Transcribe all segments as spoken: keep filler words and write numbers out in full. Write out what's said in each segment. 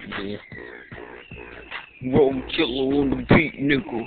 Yeah. Roll killer on the beat, nigga.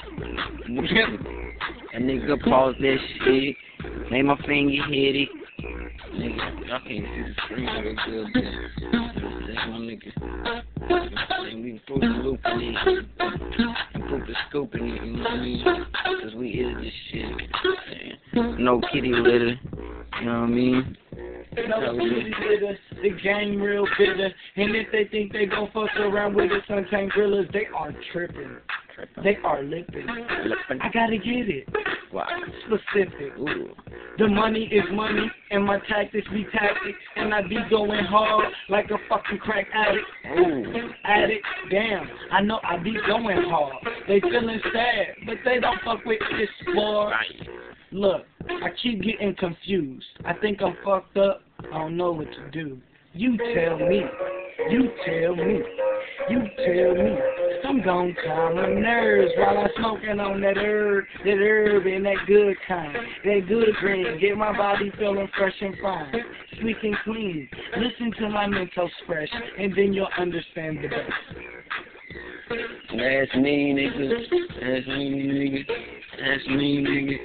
That nigga paused that shit. Made my finger hit it. Nigga, y'all can't see the screen real good, but that's my nigga. And we put the loop in it. We put the scoop in it, you know what I mean? Cause we is this shit. Man. No kitty litter, you know what I mean? No kitty litter, the gang real bitter. And if they think they gon' fuck around with us untamed gorillas, they are tripping. They are lipping. I gotta get it. Wow. Specific. Ooh. The money is money, and my tactics be tactics, and I be going hard like a fucking crack addict. Ooh. Addict, damn, I know I be going hard. They feeling sad, but they don't fuck with this boy. Look, I keep getting confused. I think I'm fucked up. I don't know what to do. You tell me. You tell me. You tell me. I'm gon' calm my nerves while I'm smoking on that herb, that herb and that good kind, that good green. Get my body feeling fresh and fine, sweet and clean. Listen to my Mentos fresh, and then you'll understand the best. That's me, nigga. That's me, nigga. That's me,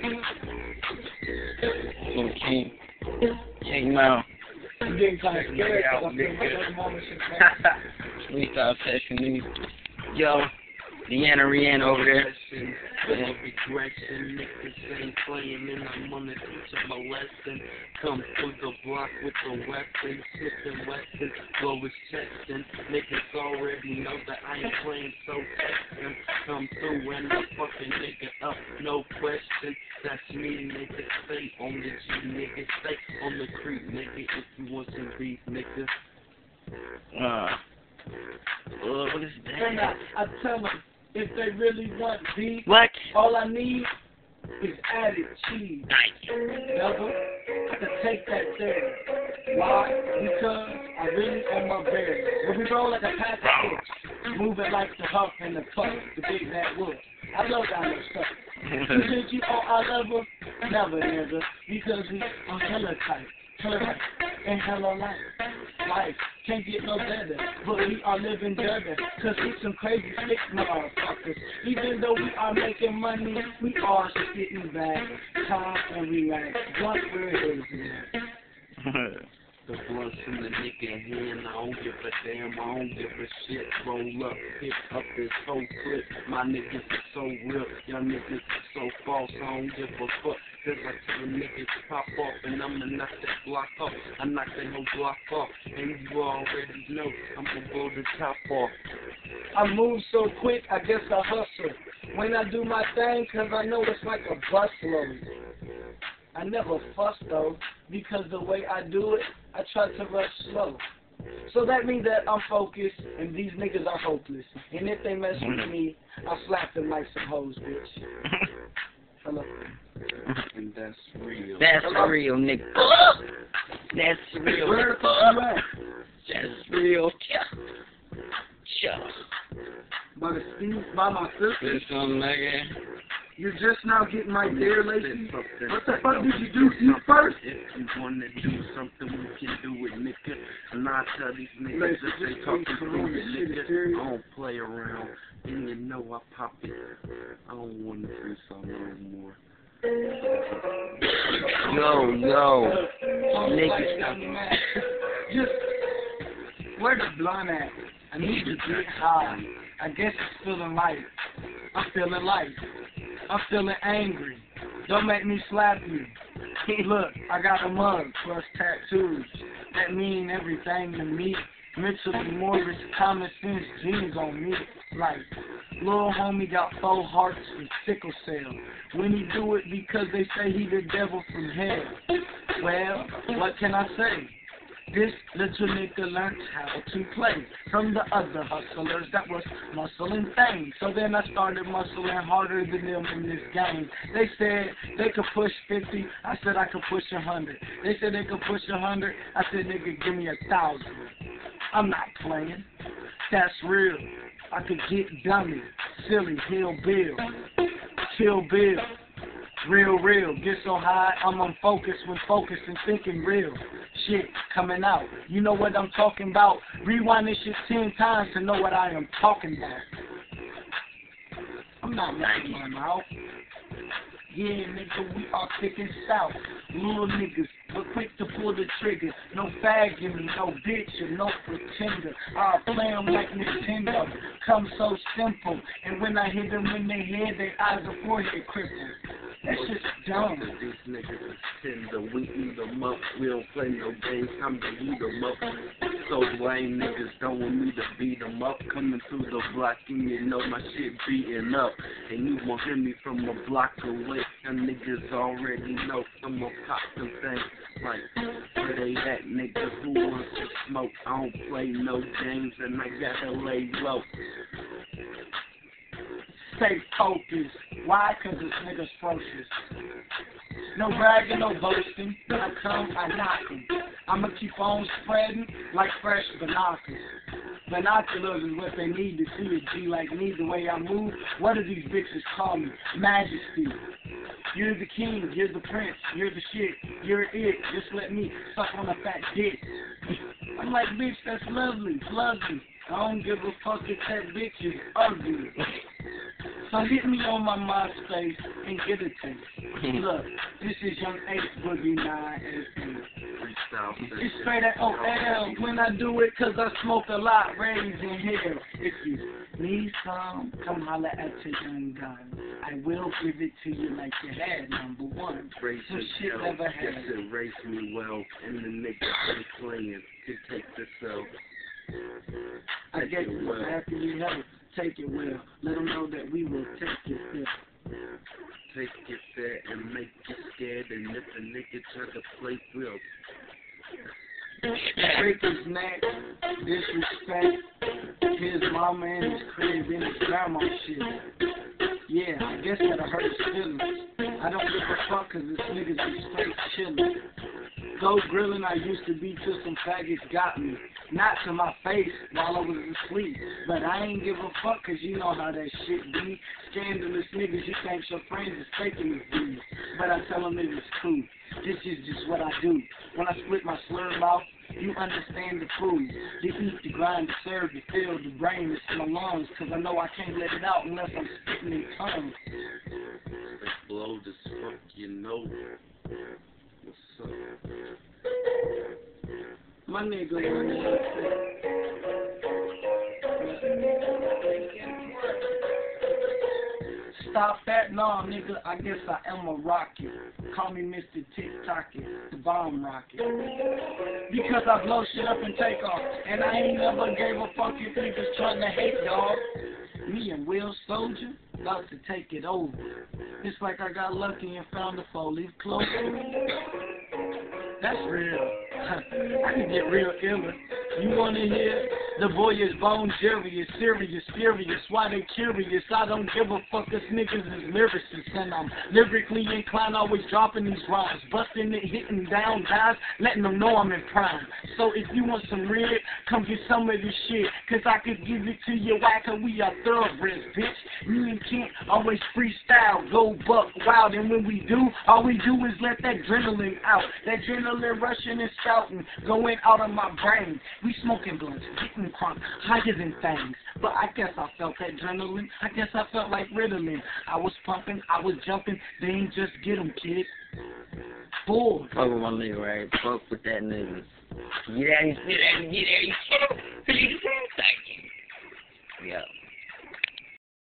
nigga. Okay. Check him out. I'm getting kind of scared. We start session, nigga. Yo, Deanna Rihanna over there. Regression, niggas ain't playing, and I'm gonna teach them a lesson. Come through the block with the weapon, slipping weapon, blow his chest, and niggas already know that I ain't playing, so texting. Come through and I fucking nigga up, no question. That's me, nigga. Stay on the G, nigga. Stay on the creep, nigga. If you want some beef, nigga. Uh. Uh, what is that? And I, I tell them, if they really want beef, what? All I need is added cheese. Double, I can take that there. Why? Because I really own my bear. When we roll like a pack of chips, moving like the huff and the puff, the big bad wolf. I love that little stuff. You think you owe our level? Never, nigga. Because we are hella tight, hella tight, and hella light. Life can't get no better, but we are living better, cause we some crazy sick motherfuckers. Even though we are making money, we are sitting back, calm and relax. What word is it? The blunts in the nigga hand, I don't give a damn, I don't give a shit. Roll up, pick up this whole clip. My niggas are so real, y'all niggas are so false. I don't give a fuck, cause I tell the niggas pop off, and I'ma knock that block off. I knock that whole block off, and you already know I'm gonna blow the top off. I move so quick, I guess I hustle. When I do my thing, cause I know it's like a bus load. I never fuss though, because the way I do it, I try to rush slow. So that means that I'm focused, and these niggas are hopeless. And if they mess with me, I slap them like some hoes, bitch. Hello. And that's real. That's real, nigga. That's real. Where the fuck you at? That's real. Yeah. Sure. By the speed, by my sister. There's something like that. You're just now getting my dare, lady. What the fuck did you do? You first? If you wanna do something, we can do it, nigga. And I tell these niggas that they talking to me, nigga, I don't play around. And you know I pop it. I don't wanna do something no more. Yo, yo. Niggas. Just, where the blunt at? I need to get high. I guess it's feeling light. I'm feeling light. I'm feeling angry. Don't make me slap you. Look, I got a mug plus tattoos that mean everything to me. Mentally Morris, common sense genes on me. Like, little homie got four hearts and sickle cell. When he do it because they say he the devil from hell. Well, what can I say? This little nigga learned how to play from the other hustlers that was muscling things. So then I started muscling harder than them in this game. They said they could push fifty. I said I could push one hundred. They said they could push one hundred. I said nigga give me a thousand. I'm not playing. That's real. I could get dummy, silly, hill bill, chill bill. Real, real, get so high, I'm unfocused when focused and thinking real. shit coming out. You know what I'm talking about? Rewind this shit ten times to know what I am talking about. I'm not making my mouth. Yeah, nigga, we are thick and stout. Little niggas, but quick to pull the trigger. No fag in me, no bitch or no pretender. I play 'em like Nintendo. Come so simple. And when I hit them in their head, their eyes are forehead crippled. That's just dumb. These niggas is tender, we eat them up. We don't play no games, time to eat them up. So lame niggas don't want me to beat them up. Coming through the block and you know my shit beating up. And you won't hear me from a block away. Them niggas already know I'ma pop them things like where they at, nigga, who wants to smoke? I don't play no games and I gotta lay low. Stay focused. Why? Cause this nigga's ferocious. No bragging, no boasting. When I come, I knock 'em. I'ma keep on spreading like fresh binoculars. Binoculars is what they need to see a G like me, the way I move. What do these bitches call me? Majesty. You're the king, you're the prince, you're the shit, you're it. Just let me suck on a fat dick. I'm like, bitch, that's lovely, lovely. I don't give a fuck if that bitch is ugly. So hit me on my MySpace and get a taste. Look, this is Young Ace Boogie nine S E. It's straight at O L when I do it, cause I smoke a lot, raising hell. If you need some, come holler at your young gun. I will give it to you like you had number one. Some shit never had. Yes, it raised me well, and the niggas be playing to take this out. I guess well. After you have it, take it well. Let them know that we will take it there. Take it there and make you scared, and if a nigga try to play real. Break his neck, disrespect his mama and his crib and his grandma shit. Yeah, I guess that'll hurt his feelings. I don't give a fuck cause this niggas be straight chillin'. Go grilling I used to be till some faggots got me. Not to my face while I was asleep. But I ain't give a fuck cause you know how that shit be. Scandalous niggas, you think your friends is faking the views. But I tell them it is cool. This is just what I do. When I split my slur mouth, you understand the food. To eat, to grind, to serve, to fill, the brain is in my lungs. Cause I know I can't let it out unless I'm spitting in tongues. Explode as fuck, you know. What's up? My nigga, my nigga. Stop that, nah, nigga. I guess I am a rocket. Call me Mister Tick-Tocket, the bomb rocket. Because I blow shit up and take off. And I ain't never gave a fuck if niggas trying to hate, dog. Me and Will Soldier about to take it over. It's like I got lucky and found a four-leaf clover. That's real. I can get real iller. You wanna hear? The boy is Bon Jovi, is serious, furious. Why they curious? I don't give a fuck. Us niggas is lyricists, and I'm lyrically inclined, always dropping these rhymes, busting it, hitting down guys, letting them know I'm in prime. So if you want some real, come get some of this shit, cause I could give it to you. Why? Cause we are thoroughbreds, bitch. Me and Kent always freestyle, go buck wild, and when we do, all we do is let that adrenaline out. That adrenaline rushing and shouting, going out of my brain. We smoking blunts, getting crunk, higher than things. But I guess I felt that adrenaline. I guess I felt like Ritalin. I was pumping, I was jumping. They ain't just get 'em, kid. Boy. Fuck with my nigga, right? Fuck with that nigga. Get out, get out, get out, get out. Thank you. Yeah.